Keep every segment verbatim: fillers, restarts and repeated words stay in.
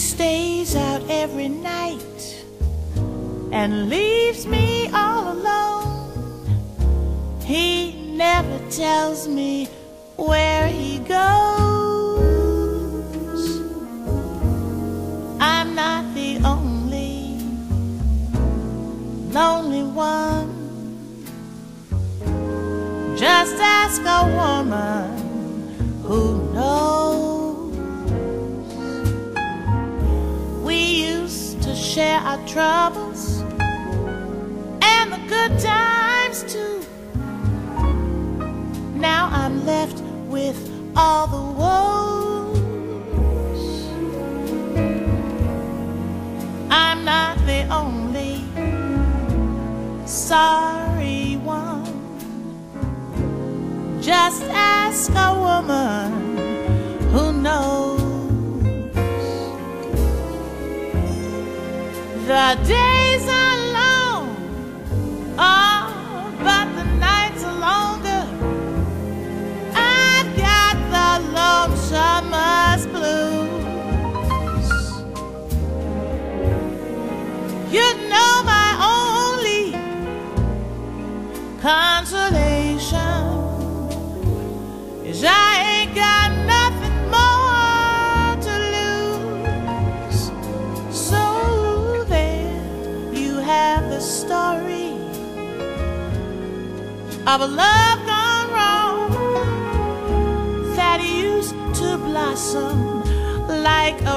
stays out every night and leaves me all alone. He never tells me where he goes. I'm not the only lonely one. Just ask a woman who knows. We used to share our troubles and the good times too. Now I'm left with all the woes. I'm not the only sorry one. Just ask a woman who knows. The days are long, oh, but the nights are longer. I've got the lonesomeness blues. You know my only consolation is I ain't got nothing more to lose. So there you have the story of a love gone wrong that used to blossom like a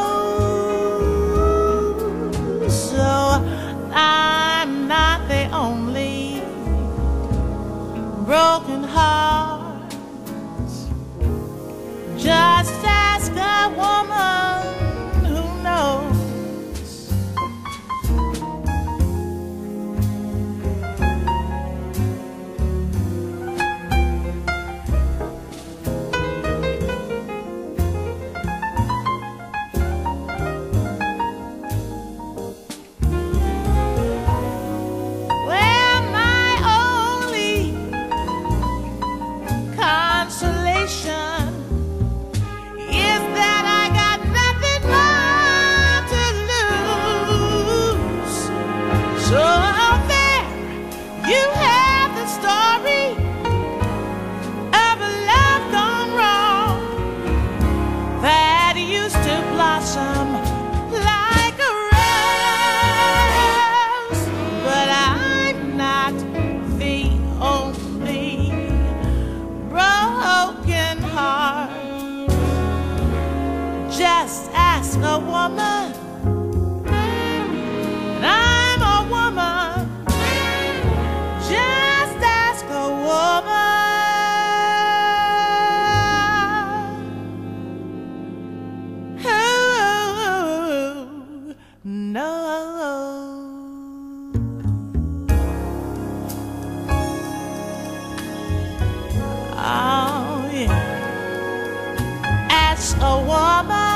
rose. So I'm not the only broken heart. Just ask a woman who knows. Well, my only consolation is that I got nothing more to lose. So there you have the story of a love gone wrong that used to blossom like a rose. But I'm not the only broken heart. Just ask a woman, and I'm a woman. Just ask a woman who knows. Oh yeah, ask a woman